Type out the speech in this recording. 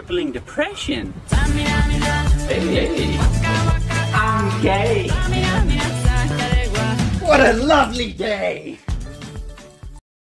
crippling depression. Hey, I'm gay. What a lovely day.